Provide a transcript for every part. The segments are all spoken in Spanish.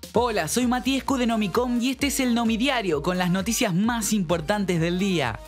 Hola, soy Matiescu de Nomicom y este es el Nomidiario con las noticias más importantes del día.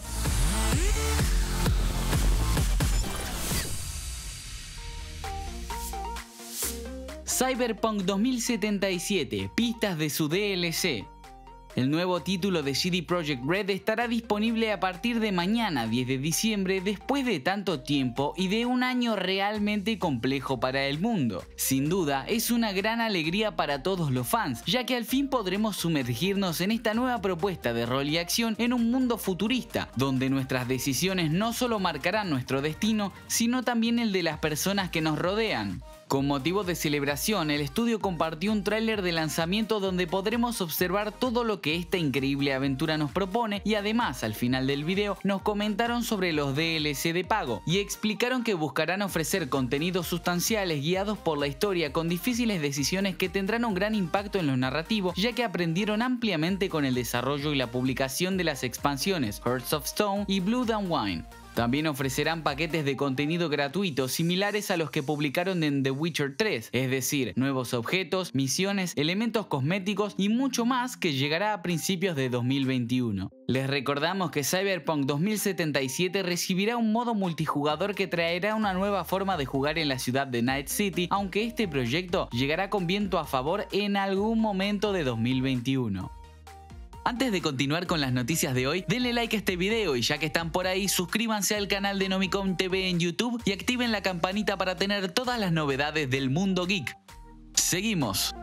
Cyberpunk 2077, pistas de su DLC. El nuevo título de CD Projekt Red estará disponible a partir de mañana, 10 de diciembre, después de tanto tiempo y de un año realmente complejo para el mundo. Sin duda, es una gran alegría para todos los fans, ya que al fin podremos sumergirnos en esta nueva propuesta de rol y acción en un mundo futurista, donde nuestras decisiones no solo marcarán nuestro destino, sino también el de las personas que nos rodean. Con motivo de celebración, el estudio compartió un tráiler de lanzamiento donde podremos observar todo lo que esta increíble aventura nos propone y además al final del video nos comentaron sobre los DLC de pago y explicaron que buscarán ofrecer contenidos sustanciales guiados por la historia con difíciles decisiones que tendrán un gran impacto en lo narrativo, ya que aprendieron ampliamente con el desarrollo y la publicación de las expansiones Hearts of Stone y Blood and Wine. También ofrecerán paquetes de contenido gratuito similares a los que publicaron en The Witcher 3, es decir, nuevos objetos, misiones, elementos cosméticos y mucho más que llegará a principios de 2021. Les recordamos que Cyberpunk 2077 recibirá un modo multijugador que traerá una nueva forma de jugar en la ciudad de Night City, aunque este proyecto llegará con viento a favor en algún momento de 2021. Antes de continuar con las noticias de hoy, denle like a este video y ya que están por ahí, suscríbanse al canal de Nomicom TV en YouTube y activen la campanita para tener todas las novedades del mundo geek. Seguimos.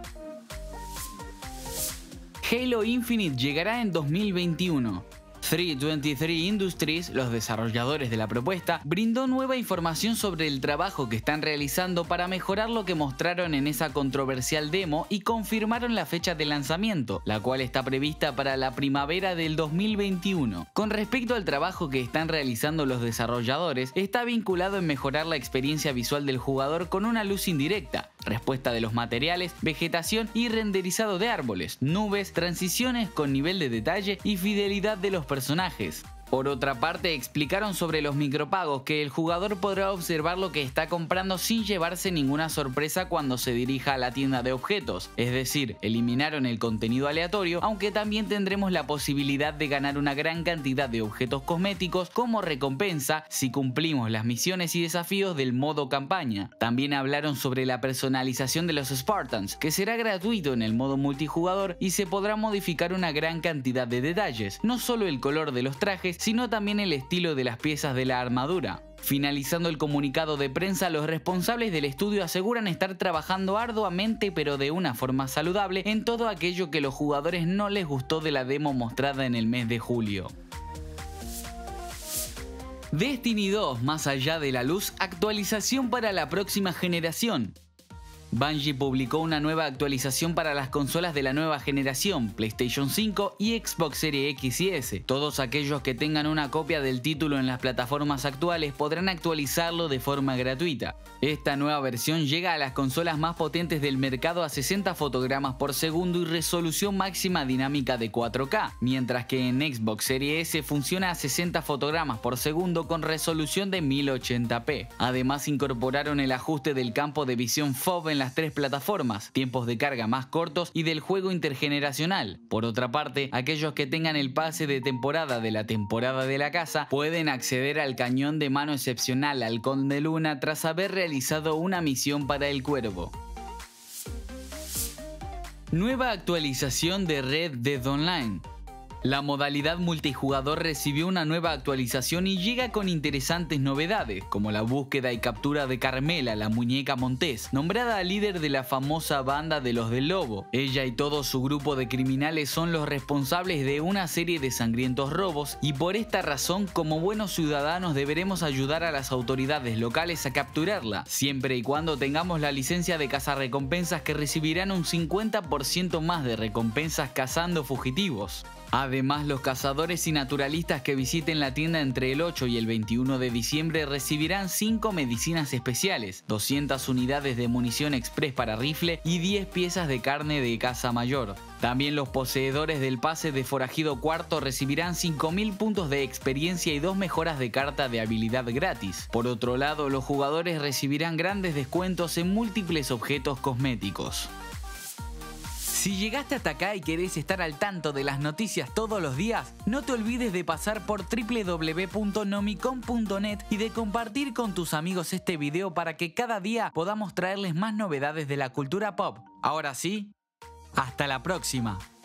Halo Infinite llegará en 2021. 323 Industries, los desarrolladores de la propuesta, brindó nueva información sobre el trabajo que están realizando para mejorar lo que mostraron en esa controversial demo y confirmaron la fecha de lanzamiento, la cual está prevista para la primavera del 2021. Con respecto al trabajo que están realizando los desarrolladores, está vinculado en mejorar la experiencia visual del jugador con una luz indirecta, respuesta de los materiales, vegetación y renderizado de árboles, nubes, transiciones con nivel de detalle y fidelidad de los personajes. Por otra parte, explicaron sobre los micropagos que el jugador podrá observar lo que está comprando sin llevarse ninguna sorpresa cuando se dirija a la tienda de objetos, es decir, eliminaron el contenido aleatorio, aunque también tendremos la posibilidad de ganar una gran cantidad de objetos cosméticos como recompensa si cumplimos las misiones y desafíos del modo campaña. También hablaron sobre la personalización de los Spartans, que será gratuito en el modo multijugador y se podrá modificar una gran cantidad de detalles, no solo el color de los trajes, sino también el estilo de las piezas de la armadura. Finalizando el comunicado de prensa, los responsables del estudio aseguran estar trabajando arduamente pero de una forma saludable en todo aquello que los jugadores no les gustó de la demo mostrada en el mes de julio. Destiny 2, más allá de la luz, actualización para la próxima generación. Bungie publicó una nueva actualización para las consolas de la nueva generación, PlayStation 5 y Xbox Series X y S. Todos aquellos que tengan una copia del título en las plataformas actuales podrán actualizarlo de forma gratuita. Esta nueva versión llega a las consolas más potentes del mercado a 60 fotogramas por segundo y resolución máxima dinámica de 4K, mientras que en Xbox Series S funciona a 60 fotogramas por segundo con resolución de 1080p. Además incorporaron el ajuste del campo de visión FOV en las tres plataformas, tiempos de carga más cortos y del juego intergeneracional. Por otra parte, aquellos que tengan el pase de temporada de la temporada de la casa pueden acceder al cañón de mano excepcional Halcón de Luna tras haber realizado una misión para el Cuervo. Nueva actualización de Red Dead Online. La modalidad multijugador recibió una nueva actualización y llega con interesantes novedades, como la búsqueda y captura de Carmela, la muñeca montés, nombrada líder de la famosa banda de los del Lobo. Ella y todo su grupo de criminales son los responsables de una serie de sangrientos robos y por esta razón, como buenos ciudadanos, deberemos ayudar a las autoridades locales a capturarla, siempre y cuando tengamos la licencia de cazarrecompensas que recibirán un 50% más de recompensas cazando fugitivos. Además, los cazadores y naturalistas que visiten la tienda entre el 8 y el 21 de diciembre recibirán 5 medicinas especiales, 200 unidades de munición express para rifle y 10 piezas de carne de caza mayor. También los poseedores del pase de forajido cuarto recibirán 5000 puntos de experiencia y 2 mejoras de carta de habilidad gratis. Por otro lado, los jugadores recibirán grandes descuentos en múltiples objetos cosméticos. Si llegaste hasta acá y querés estar al tanto de las noticias todos los días, no te olvides de pasar por www.nomicon.net y de compartir con tus amigos este video para que cada día podamos traerles más novedades de la cultura pop. Ahora sí, hasta la próxima.